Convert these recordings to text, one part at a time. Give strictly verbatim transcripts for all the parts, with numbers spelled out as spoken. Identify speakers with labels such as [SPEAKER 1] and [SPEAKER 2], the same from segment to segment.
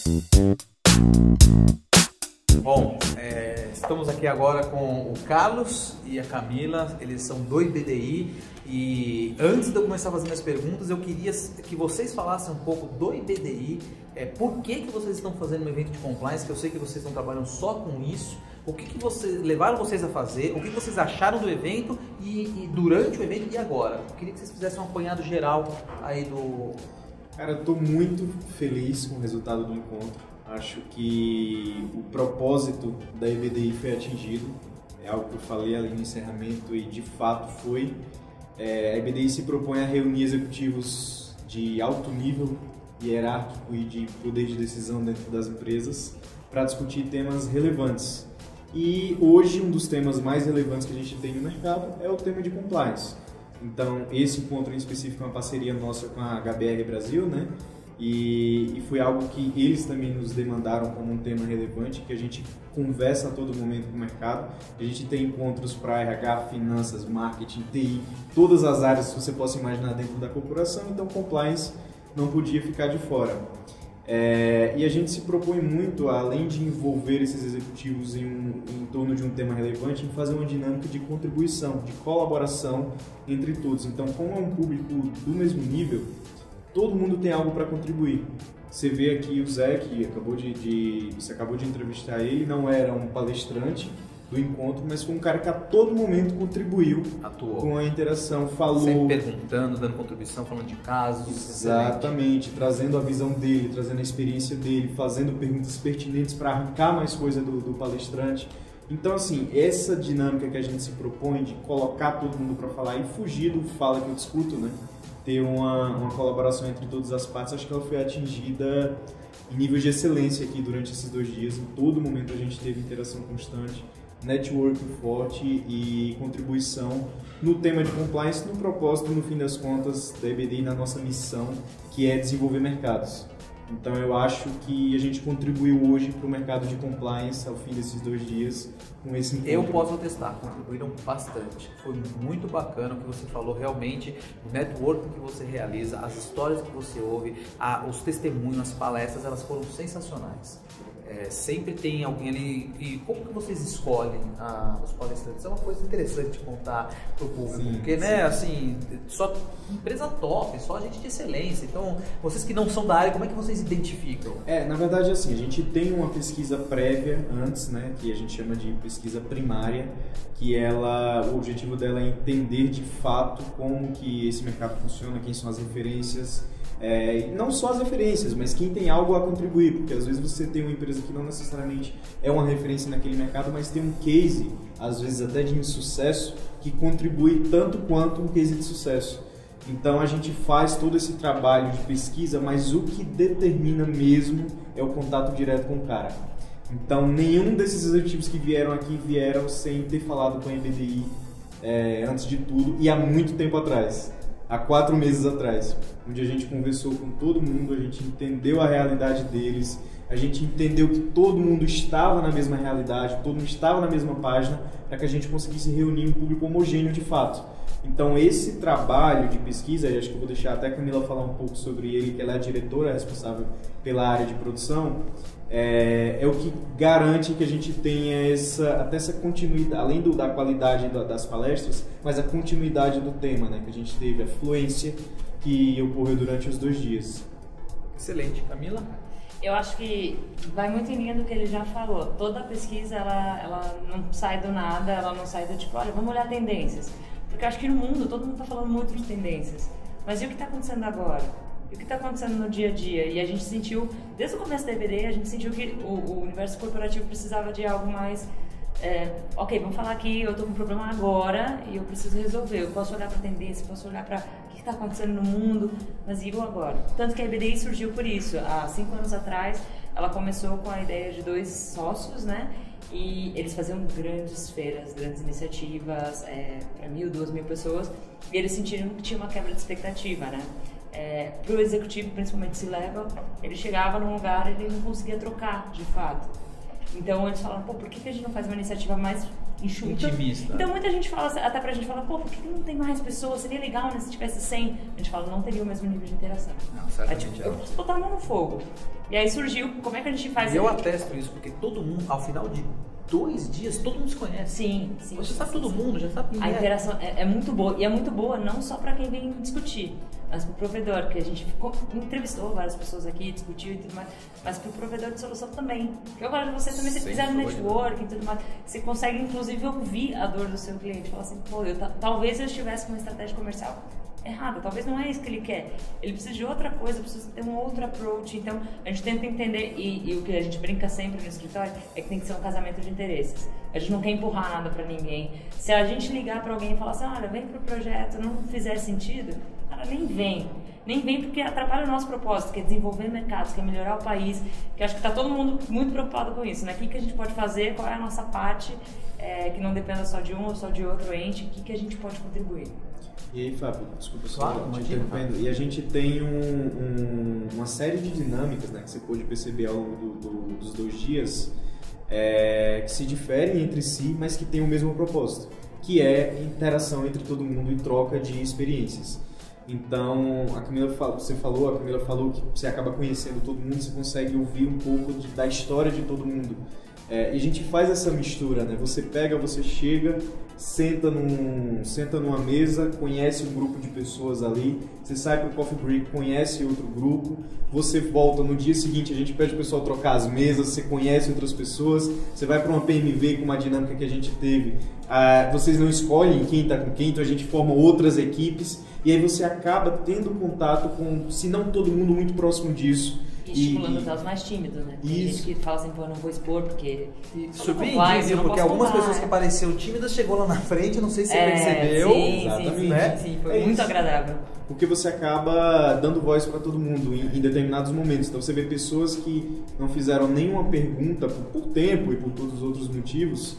[SPEAKER 1] Bom, é, estamos aqui agora com o Carlos e a Camila, eles são do I B D I e antes de eu começar a fazer minhas perguntas, eu queria que vocês falassem um pouco do I B D I, é, por que, que vocês estão fazendo um evento de compliance, que eu sei que vocês estão trabalhando só com isso, o que, que vocês, levaram vocês a fazer, o que, que vocês acharam do evento e, e durante o evento e agora. Eu queria que vocês fizessem um apanhado geral aí do...
[SPEAKER 2] Cara, eu tô muito feliz com o resultado do encontro. Acho que o propósito da I B D I foi atingido, é algo que eu falei ali no encerramento e de fato foi. É, a I B D I se propõe a reunir executivos de alto nível hierárquico e de poder de decisão dentro das empresas para discutir temas relevantes. E hoje um dos temas mais relevantes que a gente tem no mercado é o tema de compliance. Então esse encontro em específico é uma parceria nossa com a H B R Brasil, né? E, e foi algo que eles também nos demandaram como um tema relevante, que a gente conversa a todo momento com o mercado. A gente tem encontros para R H, finanças, marketing, T I, todas as áreas que você possa imaginar dentro da corporação, então compliance não podia ficar de fora. É, e a gente se propõe muito, além de envolver esses executivos em, um, em torno de um tema relevante, em fazer uma dinâmica de contribuição, de colaboração entre todos. Então, como é um público do mesmo nível, todo mundo tem algo para contribuir. Você vê aqui o Zé, que acabou de, de, você acabou de entrevistar ele, não era um palestrante do encontro, mas foi um cara que a todo momento contribuiu
[SPEAKER 1] Atuou.
[SPEAKER 2] Com a interação, falou...
[SPEAKER 1] Sempre perguntando, dando contribuição, falando de casos.
[SPEAKER 2] Exatamente, excelente. Trazendo a visão dele, trazendo a experiência dele, fazendo perguntas pertinentes para arrancar mais coisa do, do palestrante. Então, assim, essa dinâmica que a gente se propõe de colocar todo mundo para falar e fugir do fala que eu discuto, né? Ter uma, uma colaboração entre todas as partes, acho que ela foi atingida em nível de excelência aqui durante esses dois dias. Em todo momento a gente teve interação constante, network forte e contribuição no tema de compliance, no propósito, no fim das contas, da I B D I, na nossa missão, que é desenvolver mercados. Então eu acho que a gente contribuiu hoje para o mercado de compliance ao fim desses dois dias com esse encontro.
[SPEAKER 1] Eu posso atestar, contribuíram bastante. Foi muito bacana o que você falou, realmente, o networking que você realiza, as histórias que você ouve, a, os testemunhos, as palestras, elas foram sensacionais. É, sempre tem alguém ali. E como que vocês escolhem ah, os palestrantes? É uma coisa interessante de contar para o público, sim, porque, né, assim, só empresa top, só gente de excelência. Então, vocês que não são da área, como é que vocês identificam?
[SPEAKER 2] É, na verdade, assim, a gente tem uma pesquisa prévia antes, né, que a gente chama de pesquisa primária, que ela, o objetivo dela é entender de fato como que esse mercado funciona, quem são as referências. É, não só as referências, mas quem tem algo a contribuir, porque às vezes você tem uma empresa que não necessariamente é uma referência naquele mercado, mas tem um case, às vezes até de insucesso, que contribui tanto quanto um case de sucesso. Então a gente faz todo esse trabalho de pesquisa, mas o que determina mesmo é o contato direto com o cara. Então nenhum desses executivos que vieram aqui vieram sem ter falado com a I B D I é, antes de tudo e há muito tempo atrás. Há quatro meses atrás, onde a gente conversou com todo mundo, a gente entendeu a realidade deles, a gente entendeu que todo mundo estava na mesma realidade, todo mundo estava na mesma página, para que a gente conseguisse reunir um público homogêneo de fato. Então esse trabalho de pesquisa, e acho que eu vou deixar até a Camila falar um pouco sobre ele, que ela é a diretora responsável pela área de produção, é, é o que garante que a gente tenha essa, até essa continuidade, além do, da qualidade da, das palestras, mas a continuidade do tema, né, que a gente teve, a fluência que ocorreu durante os dois dias.
[SPEAKER 1] Excelente. Camila?
[SPEAKER 3] Eu acho que vai muito em linha do que ele já falou. Toda a pesquisa, ela, ela não sai do nada, ela não sai do tipo, olha, vamos olhar tendências. Porque eu acho que no mundo, todo mundo está falando muito de tendências. Mas e o que está acontecendo agora? E o que está acontecendo no dia a dia? E a gente sentiu, desde o começo da I B D I, a gente sentiu que o, o universo corporativo precisava de algo mais... É, ok, vamos falar aqui, eu estou com um problema agora e eu preciso resolver. Eu posso olhar para a tendência, posso olhar para o que está acontecendo no mundo, mas e o agora? Tanto que a I B D I surgiu por isso. Há cinco anos atrás, ela começou com a ideia de dois sócios, né? E eles faziam grandes feiras, grandes iniciativas, é, para mil, duas mil pessoas, e eles sentiram que tinha uma quebra de expectativa, né? É, para o executivo, principalmente C-Level, ele chegava num lugar e ele não conseguia trocar, de fato. Então eles falaram, pô, por que, que a gente não faz uma iniciativa mais enxuta?
[SPEAKER 1] Intimista.
[SPEAKER 3] Então muita gente fala, até pra gente falar, pô, por que, que não tem mais pessoas? Seria legal, né, se tivesse cem. A gente fala, não teria o mesmo nível de interação.
[SPEAKER 1] Não, certamente
[SPEAKER 3] é, tipo, eu preciso botar a mão no fogo. E aí surgiu, como é que a gente faz...
[SPEAKER 1] E eu atesto isso, porque todo mundo, ao final de dois dias, todo mundo se conhece.
[SPEAKER 3] Sim, sim.
[SPEAKER 1] Você sabe todo mundo, já sabe quem
[SPEAKER 3] A
[SPEAKER 1] é.
[SPEAKER 3] interação é, é muito boa, e é muito boa não só para quem vem discutir, mas para o provedor, que a gente ficou, entrevistou várias pessoas aqui, discutiu e tudo mais, mas para o provedor de solução também. Porque eu gosto de você também, se
[SPEAKER 1] Sem
[SPEAKER 3] fizer
[SPEAKER 1] dúvida.
[SPEAKER 3] networking e tudo mais, você consegue inclusive ouvir a dor do seu cliente, falar assim, pô, eu, talvez eu estivesse com uma estratégia comercial errada, talvez não é isso que ele quer, ele precisa de outra coisa, precisa ter um outro approach. Então a gente tenta entender, e, e o que a gente brinca sempre no escritório é que tem que ser um casamento de interesses. A gente não quer empurrar nada pra ninguém. Se a gente ligar pra alguém e falar assim, olha, vem pro projeto, não fizer sentido, cara, nem vem. Nem vem porque atrapalha o nosso propósito, que é desenvolver mercados, que é melhorar o país, que acho que tá todo mundo muito preocupado com isso, né? O que, que a gente pode fazer, qual é a nossa parte, é, que não dependa só de um ou só de outro ente, o que, que a gente pode contribuir.
[SPEAKER 2] E aí, Fábio, desculpa só
[SPEAKER 1] Claro,
[SPEAKER 2] te
[SPEAKER 1] imagina,
[SPEAKER 2] interrompendo. E a gente tem um, um, uma série de dinâmicas, né, que você pôde perceber ao longo do, do, dos dois dias, é, que se diferem entre si, mas que têm o mesmo propósito, que é interação entre todo mundo e troca de experiências. Então, a Camila, você falou, a Camila falou que você acaba conhecendo todo mundo, você consegue ouvir um pouco de, da história de todo mundo. É, e a gente faz essa mistura, né? Você pega, você chega, senta, num, senta numa mesa, conhece um grupo de pessoas ali, você sai para o coffee break, conhece outro grupo, você volta no dia seguinte, a gente pede o pessoal trocar as mesas, você conhece outras pessoas, você vai para uma P M V com uma dinâmica que a gente teve, ah, vocês não escolhem quem está com quem, então a gente forma outras equipes, e aí você acaba tendo contato com, se não todo mundo, muito próximo disso.
[SPEAKER 3] E estimulando até os mais tímidos, né? Tem
[SPEAKER 2] isso.
[SPEAKER 3] gente que fala assim, pô, eu não vou expor porque...
[SPEAKER 1] E
[SPEAKER 3] Não
[SPEAKER 1] surpreendi,
[SPEAKER 3] vai,
[SPEAKER 1] viu?
[SPEAKER 3] não
[SPEAKER 1] Porque
[SPEAKER 3] posso
[SPEAKER 1] algumas
[SPEAKER 3] contar.
[SPEAKER 1] pessoas que pareciam tímidas chegou lá na frente, não sei se você
[SPEAKER 3] É,
[SPEAKER 1] percebeu.
[SPEAKER 3] sim,
[SPEAKER 2] Exatamente.
[SPEAKER 3] sim,
[SPEAKER 1] né?
[SPEAKER 3] sim, sim, foi
[SPEAKER 2] É
[SPEAKER 3] muito
[SPEAKER 2] isso.
[SPEAKER 3] agradável.
[SPEAKER 2] Porque você acaba dando voz para todo mundo em, em determinados momentos. Então você vê pessoas que não fizeram nenhuma pergunta por, por tempo e por todos os outros motivos.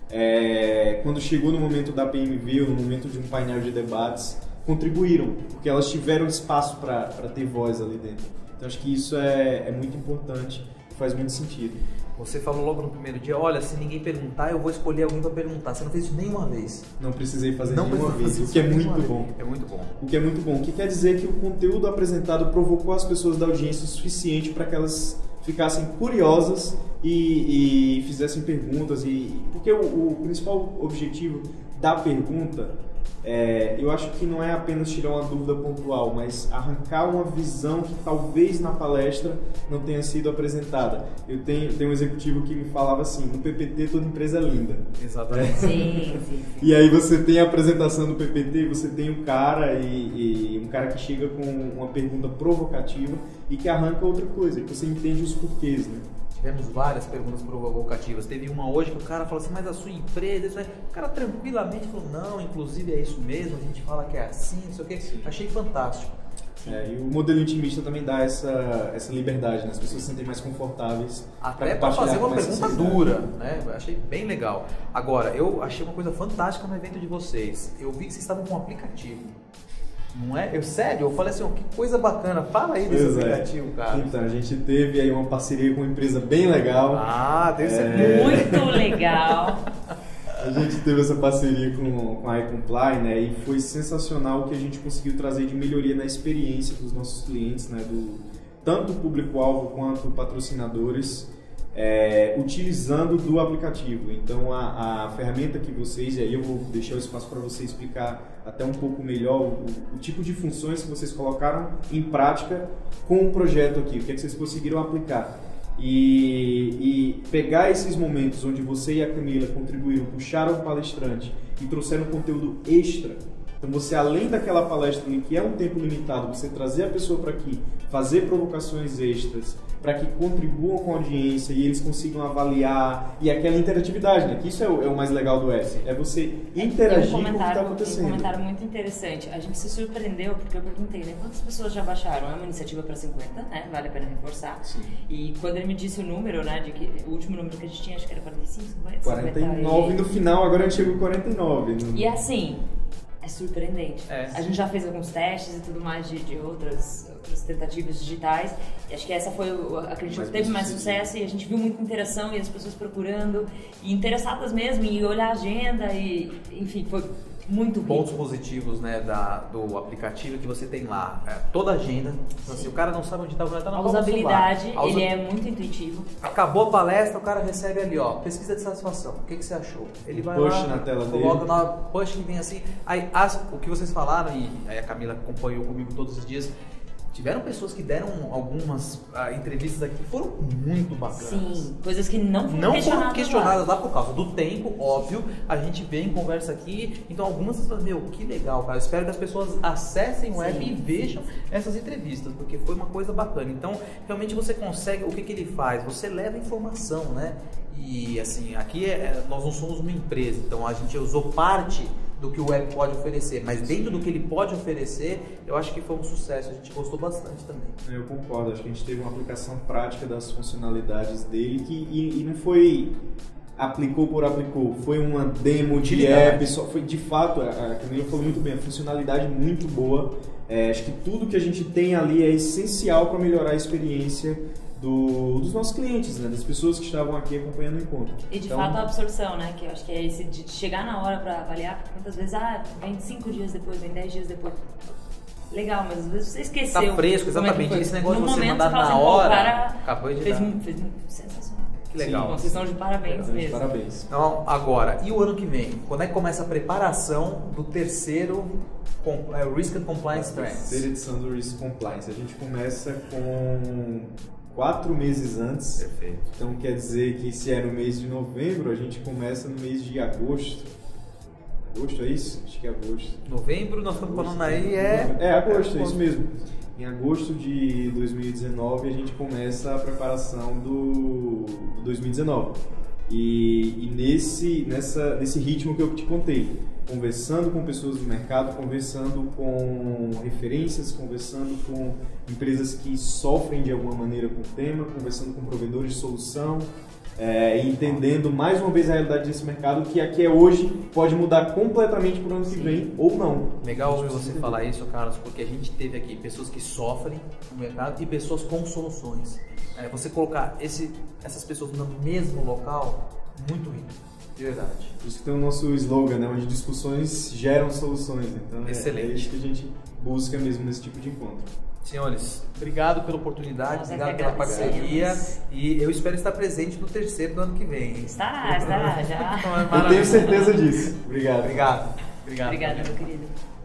[SPEAKER 2] É, quando chegou no momento da P M V ou no momento de um painel de debates, contribuíram, porque elas tiveram espaço para ter voz ali dentro. Então acho que isso é, é muito importante, faz muito sentido.
[SPEAKER 1] Você falou logo no primeiro dia, olha, se ninguém perguntar, eu vou escolher alguém para perguntar. Você não fez isso nenhuma vez.
[SPEAKER 2] Não precisei fazer
[SPEAKER 1] Não
[SPEAKER 2] nenhuma
[SPEAKER 1] precisou
[SPEAKER 2] vez,
[SPEAKER 1] fazer
[SPEAKER 2] o que é
[SPEAKER 1] isso
[SPEAKER 2] muito
[SPEAKER 1] nenhuma
[SPEAKER 2] bom.
[SPEAKER 1] vez. É muito bom.
[SPEAKER 2] O que é muito bom. O que quer dizer que o conteúdo apresentado provocou as pessoas da audiência o suficiente para que elas ficassem curiosas e, e fizessem perguntas. E, porque o, o principal objetivo da pergunta, é, eu acho que não é apenas tirar uma dúvida pontual, mas arrancar uma visão que talvez na palestra não tenha sido apresentada. Eu tenho, tenho um executivo que me falava assim, no P P T toda empresa é linda.
[SPEAKER 1] Exatamente.
[SPEAKER 3] Sim, sim, sim.
[SPEAKER 2] E aí você tem a apresentação do P P T, você tem o cara e, e um cara que chega com uma pergunta provocativa e que arranca outra coisa, que você entende os porquês, né?
[SPEAKER 1] Tivemos várias perguntas provocativas. Teve uma hoje que o cara falou assim, mas a sua empresa... Isso aí. O cara tranquilamente falou, não, inclusive é isso mesmo, a gente fala que é assim, não sei o quê. Achei fantástico.
[SPEAKER 2] É, e o modelo intimista também dá essa, essa liberdade, né? As pessoas se sentem mais confortáveis.
[SPEAKER 1] Até para
[SPEAKER 2] compartilhar
[SPEAKER 1] fazer
[SPEAKER 2] com
[SPEAKER 1] uma
[SPEAKER 2] mais
[SPEAKER 1] pergunta
[SPEAKER 2] sinceridade.
[SPEAKER 1] dura, né? Eu achei bem legal. Agora, eu achei uma coisa fantástica no evento de vocês. Eu vi que vocês estavam com um aplicativo. Não é? Eu, sério, eu falei assim, oh, que coisa bacana. Fala aí desse
[SPEAKER 2] Pois é.
[SPEAKER 1] aplicativo, cara.
[SPEAKER 2] Então, a gente teve aí uma parceria com uma empresa bem legal.
[SPEAKER 1] Ah, deve ser
[SPEAKER 2] É.
[SPEAKER 3] Muito legal.
[SPEAKER 2] A gente teve essa parceria com, com a iComply, né? E foi sensacional o que a gente conseguiu trazer de melhoria na experiência dos nossos clientes, né? Do, tanto o público-alvo quanto patrocinadores, é, utilizando do aplicativo. Então, a, a ferramenta que vocês, e aí eu vou deixar o espaço para você explicar até um pouco melhor o, o tipo de funções que vocês colocaram em prática com o projeto aqui, o que é que vocês conseguiram aplicar. E, e pegar esses momentos onde você e a Camila contribuíram, puxaram o palestrante e trouxeram conteúdo extra. Então você, além daquela palestra que é um tempo limitado, você trazer a pessoa para aqui, fazer provocações extras, para que contribuam com a audiência e eles consigam avaliar, e aquela interatividade, né? Que isso é o, é o mais legal do F, é você interagir
[SPEAKER 3] um
[SPEAKER 2] com o que está acontecendo.
[SPEAKER 3] Um comentário muito interessante. A gente se surpreendeu porque eu perguntei, né? Quantas pessoas já baixaram? É uma iniciativa para cinquenta, né? Vale a pena reforçar.
[SPEAKER 2] Sim.
[SPEAKER 3] E quando ele me disse o número, né? De que o último número que a gente tinha, acho que era quarenta e cinco, cinquenta,
[SPEAKER 2] quarenta e nove no final, agora a gente chegou em quarenta e nove. No...
[SPEAKER 3] E assim, é surpreendente.
[SPEAKER 1] É.
[SPEAKER 3] A gente já fez alguns testes e tudo mais de, de outras, outras tentativas digitais. E acho que essa foi o, a que a gente
[SPEAKER 2] Mais
[SPEAKER 3] teve mais
[SPEAKER 2] bem-sucedida.
[SPEAKER 3] sucesso e a gente viu muita interação e as pessoas procurando e interessadas mesmo em olhar a agenda e, enfim, foi Muito rico.
[SPEAKER 1] Pontos positivos, né, da, do aplicativo que você tem lá. É, toda a agenda. Então, assim, o cara não sabe onde está, o cara tá na
[SPEAKER 3] A
[SPEAKER 1] palma do
[SPEAKER 3] usabilidade,
[SPEAKER 1] celular. A usa-
[SPEAKER 3] ele é muito intuitivo.
[SPEAKER 1] Acabou a palestra, o cara recebe ali, ó, pesquisa de satisfação. O que, que você achou? Ele vai
[SPEAKER 2] Push
[SPEAKER 1] lá,
[SPEAKER 2] na tela
[SPEAKER 1] coloca
[SPEAKER 2] dele.
[SPEAKER 1] na push que vem assim. Aí as- o que vocês falaram, e aí a Camila acompanhou comigo todos os dias, tiveram pessoas que deram algumas ah, entrevistas aqui que foram muito bacanas.
[SPEAKER 3] Sim, coisas que não foram
[SPEAKER 1] Não
[SPEAKER 3] questionadas.
[SPEAKER 1] foram questionadas lá por causa do tempo, óbvio. A gente vem, conversa aqui. Então, algumas pessoas, meu, que legal, cara. Espero que as pessoas acessem o app
[SPEAKER 3] Sim.
[SPEAKER 1] e vejam essas entrevistas, porque foi uma coisa bacana. Então, realmente você consegue. O que, que ele faz? Você leva informação, né? E, assim, aqui é, nós não somos uma empresa, então a gente usou parte do que o web pode oferecer, mas dentro do que ele pode oferecer, eu acho que foi um sucesso. A gente gostou bastante também.
[SPEAKER 2] Eu concordo, acho que a gente teve uma aplicação prática das funcionalidades dele que, e, e não foi aplicou por aplicou, foi uma demo de
[SPEAKER 1] Utilidade.
[SPEAKER 2] app, só foi de fato, a a Camila falou muito bem, a funcionalidade muito boa. É, acho que tudo que a gente tem ali é essencial para melhorar a experiência do, dos nossos clientes, né, das pessoas que estavam aqui acompanhando o encontro.
[SPEAKER 3] E de
[SPEAKER 2] Então,
[SPEAKER 3] fato a absorção, né? Que eu acho que é esse de chegar na hora pra avaliar, porque muitas vezes, ah, vem cinco dias depois, vem dez dias depois. Legal, mas às vezes você esqueceu.
[SPEAKER 1] Tá fresco,
[SPEAKER 3] como é que
[SPEAKER 1] exatamente.
[SPEAKER 3] foi.
[SPEAKER 1] Esse negócio
[SPEAKER 3] no
[SPEAKER 1] de você
[SPEAKER 3] momento,
[SPEAKER 1] mandar
[SPEAKER 3] você fala
[SPEAKER 1] na
[SPEAKER 3] assim, pô,
[SPEAKER 1] hora,
[SPEAKER 3] o cara
[SPEAKER 1] acabou de
[SPEAKER 3] fez,
[SPEAKER 1] dar.
[SPEAKER 3] muito, fez muito sensacional.
[SPEAKER 1] Que legal.
[SPEAKER 3] Sim, vocês estão de parabéns
[SPEAKER 2] realmente,
[SPEAKER 3] mesmo.
[SPEAKER 2] parabéns.
[SPEAKER 1] Então, agora, e o ano que vem? Quando é que começa a preparação do terceiro com, é, Risk and Compliance
[SPEAKER 2] Terceira
[SPEAKER 1] Trends?
[SPEAKER 2] edição do Risk Compliance. A gente começa com quatro meses antes.
[SPEAKER 1] Perfeito.
[SPEAKER 2] Então quer dizer que se é no mês de novembro, a gente começa no mês de agosto. Agosto é isso? Acho que é agosto.
[SPEAKER 1] Novembro, nós estamos falando aí, é...
[SPEAKER 2] É agosto, é isso mesmo. Em agosto de dois mil e dezenove a gente começa a preparação do, do dois mil e dezenove. E, e nesse, nessa, nesse ritmo que eu te contei, conversando com pessoas do mercado, conversando com referências, conversando com empresas que sofrem de alguma maneira com o tema, conversando com provedores de solução, é, e entendendo mais uma vez a realidade desse mercado, que aqui é hoje, pode mudar completamente para o ano que vem ou não.
[SPEAKER 1] Legal ouvir você falar isso, Carlos, porque a gente teve aqui pessoas que sofrem no mercado e pessoas com soluções. É, você colocar esse, essas pessoas no mesmo local, muito rico, de verdade.
[SPEAKER 2] Por isso que tem o nosso slogan, né, onde discussões geram soluções. Então é,
[SPEAKER 1] Excelente.
[SPEAKER 2] é isso que a gente busca mesmo nesse tipo de encontro.
[SPEAKER 1] Senhores, obrigado pela oportunidade,
[SPEAKER 3] Nós é
[SPEAKER 1] obrigado
[SPEAKER 3] que
[SPEAKER 1] pela parceria
[SPEAKER 3] agradecemos.
[SPEAKER 1] e eu espero estar presente no terceiro do ano que vem. hein?
[SPEAKER 3] Estará, estará, já.
[SPEAKER 2] Eu tenho certeza disso. Obrigado.
[SPEAKER 1] Obrigado. Obrigado.
[SPEAKER 3] Obrigada, meu querido.